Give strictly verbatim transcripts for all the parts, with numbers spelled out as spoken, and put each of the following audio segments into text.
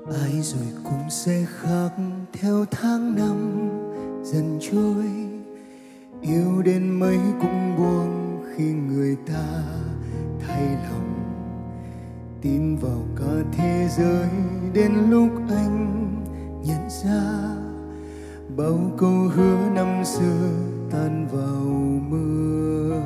ai rồi cũng sẽ khác theo tháng năm dần trôi. Yêu đến mấy cũng buông khi người ta thay lòng. Tin vào cả thế giới đến lúc anh nhận ra bao câu hứa năm xưa tan vào mưa.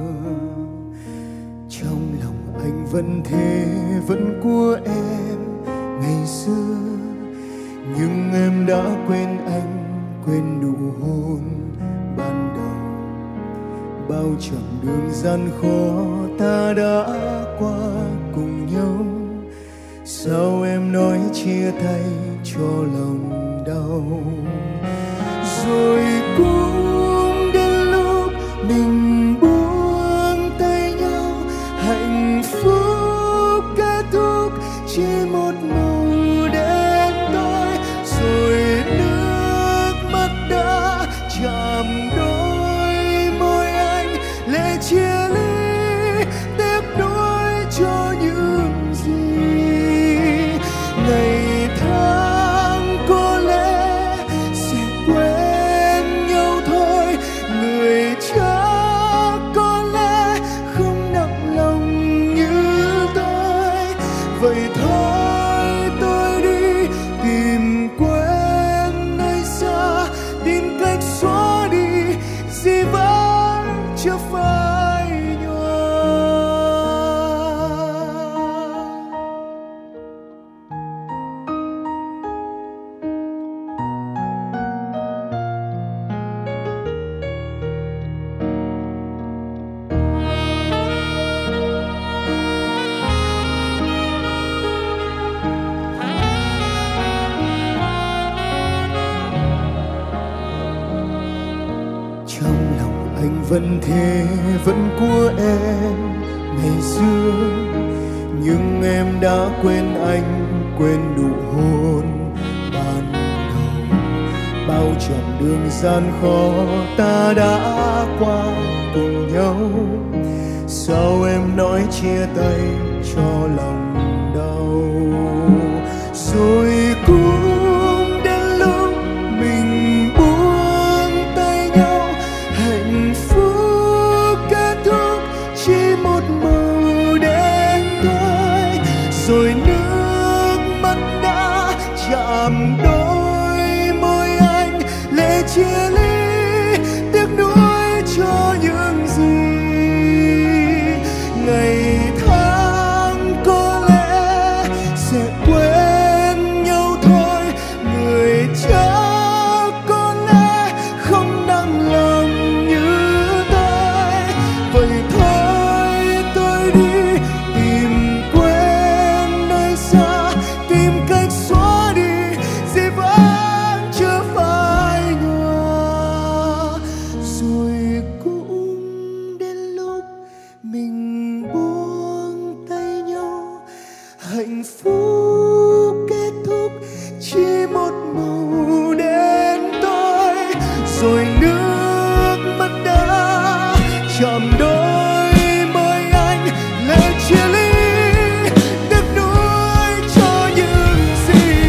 Trong lòng anh vẫn thế, vẫn của em ngày xưa, nhưng em đã quên anh, quên nụ hôn ban đầu. Bao chặng đường gian khó ta đã qua cùng nhau, sao em nói chia tay cho lòng đau. Rồi cũng đến lúc mình buông tay nhau, hạnh phúc kết thúc chỉ một màu đen tối. Rồi nước mắt đã chạm đôi môi anh, lệ chia ly tiếc nuối cho những gì ngày tháng có lẽ sẽ quên nhau thôi. Người cha có lẽ không nặng lòng như tôi. Vậy thôi tôi đi tìm quên nơi xa, tìm cách xóa đi gì vẫn chưa phai nhòa. Trong lòng anh vẫn thế, vẫn của em ngày xưa, nhưng em đã quên anh, quên nụ hôn ban đầu. Bao chặng đường gian khó ta đã qua cùng nhau, sao em nói chia tay cho lòng đau. Rồi cũng đến lúc mình buông tay nhau, hạnh phúc kết thúc chỉ một màu đen tối. Rồi nước mắt đã chạm đôi môi anh, lệ chia ly tiếc nuối cho những gì ngày tháng có lẽ sẽ quên nhau thôi. Người cha có lẽ không nặng lòng như tôi. Vậy thôi tôi đi tìm quên nơi xa, tìm cách xóa đi gì vẫn chưa phai nhòa. Rồi cũng đến lúc mình buông tay nhau, hạnh phúc kết thúc chỉ một màu đen tối. Rồi nước mắt đã chạm đôi môi anh, lệ chia ly tiếc nuối cho những gì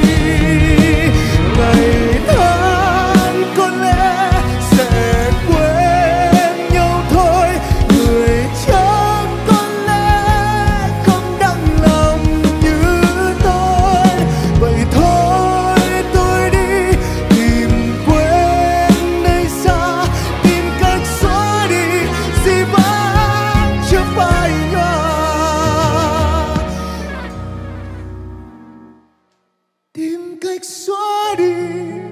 ngày tháng có lẽ sẽ quên nhau thôi. Người cha có lẽ không đặng lòng như tôi. Vậy thôi tôi đi tìm quên nơi xa, tìm cách xóa đi gì vẫn chưa phai nhòa. Tìm cách xóa đi